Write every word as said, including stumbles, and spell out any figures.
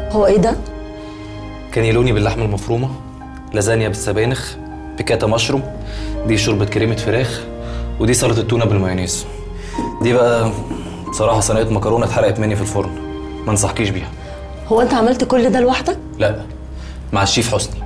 هو ايه ده؟ كانيلوني باللحمه المفرومه، لازانيا بالسبانخ، بيكاتا مشروم، دي شوربه كريمه فراخ، ودي سلطه التونه بالمايونيز. دي بقى بصراحه صينيه مكرونه اتحرقت مني في الفرن، ما انصحكيش بيها. هو انت عملت كل ده لوحدك؟ لا، مع الشيف حسني.